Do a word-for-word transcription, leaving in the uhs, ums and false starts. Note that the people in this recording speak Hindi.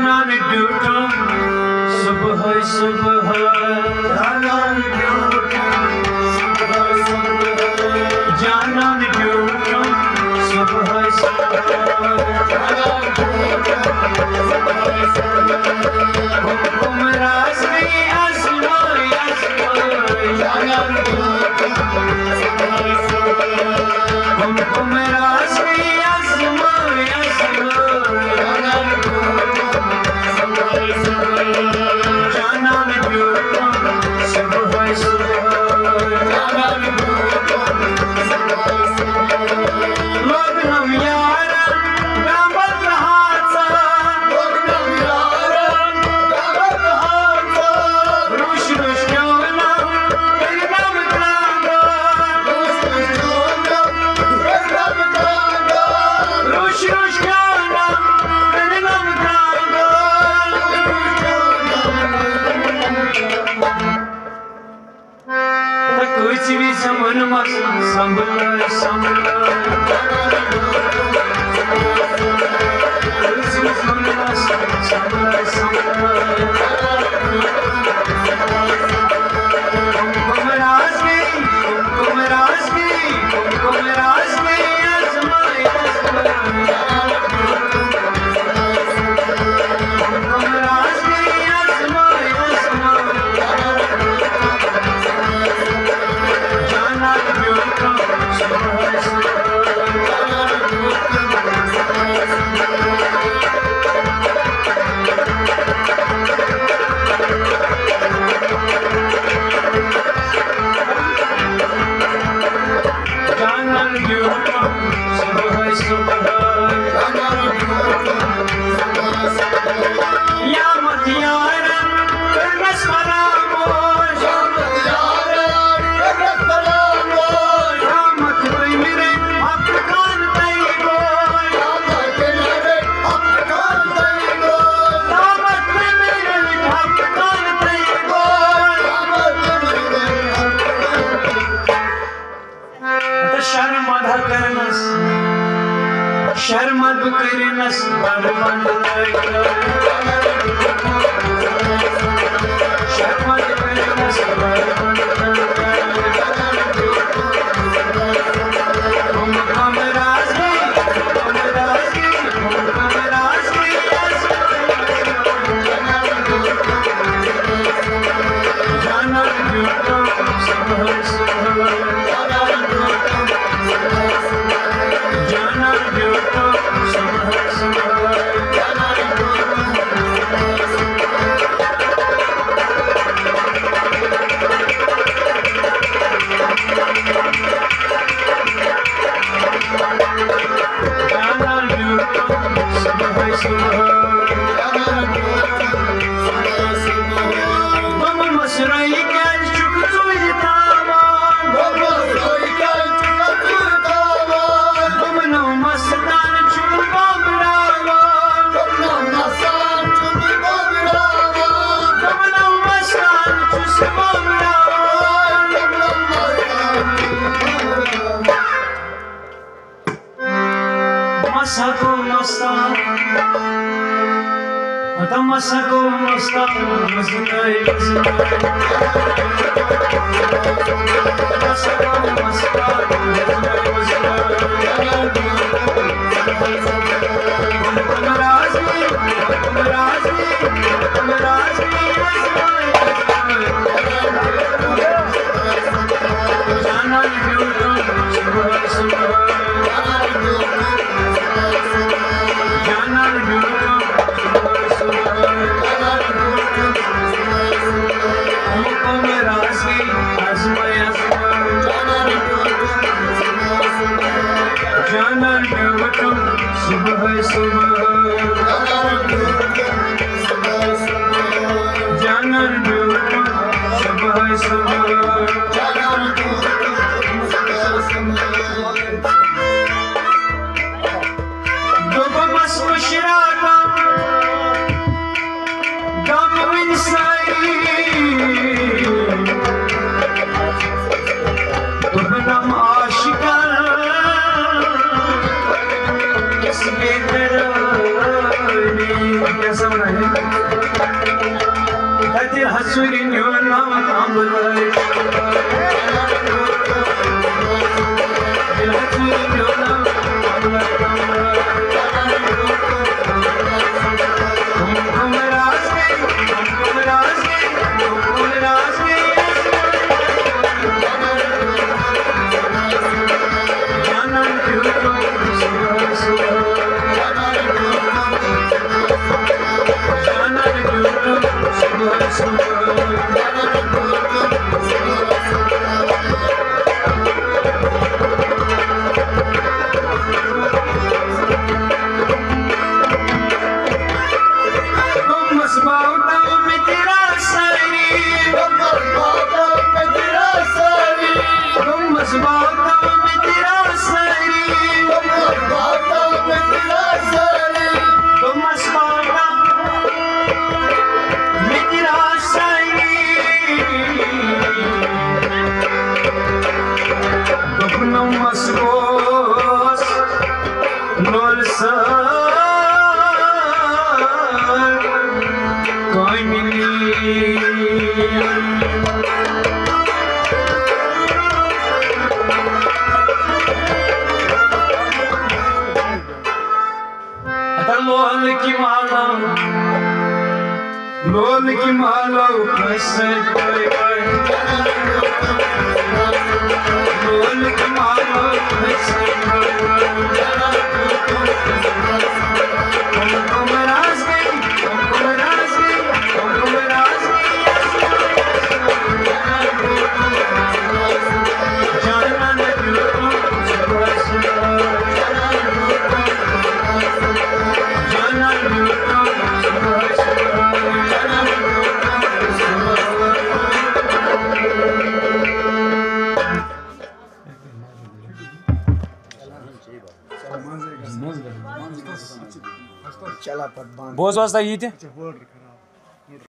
जानन ड्यूटो सुबह सुबह जानन ड्यूटो सुबह सुबह जानन ड्यूटो सुबह सुबह हुक्म राज में आसमां आसमां जानन ड्यूटो सुबह सुबह हुक्म राज में आसमां आसमां जानन ड्यूटो सुबह सुबह जानन ड्यूटो सुबह सुबह जानन ड्यूटो सुबह सुबह लोग हम यारा गावत हाचा लोग हम यारा गावत हाचा रुश रुश क्योंना करनम कांगा रुश रुश क्योंना करनम कांगा रुश रुश क्योंना करनम कांगा कुछ भी समन मस संभल संभल कुछ भी समन मस संभल संभल हुक्म राज में हुक्म राज में हुक्म राज में आसमां आसमां हुक्म राज में आसमां आसमां जानन ड्यूटो सुबह सुबह जानन ड्यूटो सुबह सुबह या मत यारा करनस फरामोश या मत यारा करनस फरामोश या मत कोई मेरे हक कान तई बोल या मत मेरे हक कान तई बोल या मत मेरे हक कान तई बोल या मत मेरे हक आता शर्म आधा करनस शर्म अब करनस बंद बंद शर्म अब करनस बंद बंद हुक्म राज में हुक्म राज में हुक्म राज में जानन ड्यूटो सुबह सुबह जानन ड्यूटो सुबह सुबह जानन ड्यूटो सुबह सुबह मम मसराई के चुक तुझ तावान मम मसराई के चुक तुझ तावान मम नो मस्तान चुप बाबरावान मम नो मस्तान चुप बाबरावान मम नो मस्तान चुप बाबरावान मम नो मस्तान मसको मस्तान आता मसको मस्तान मस्तान मसको मस्तान हुक्म राज में हुक्म राज में हुक्म राज में जानन ड्यूटो सुबह सुबह जानन ड्यूटो सुबह सुबह हुक्म राज में आसमां आसमां जानन ड्यूटो सुबह सुबह Hadi hasurin yoluna tamburay hasurin yoluna tamburay tum raaz ke tum raaz ke tum raaz ke janan kyun subha subha janan kyun subha subha लोल की माला लोल की माला कैसे कोई लोल की माला कैसे हमको मराज गई हमको मराज गई हमको मराज गई जाना न क्यों सुबह सुबह Boas horas da ida.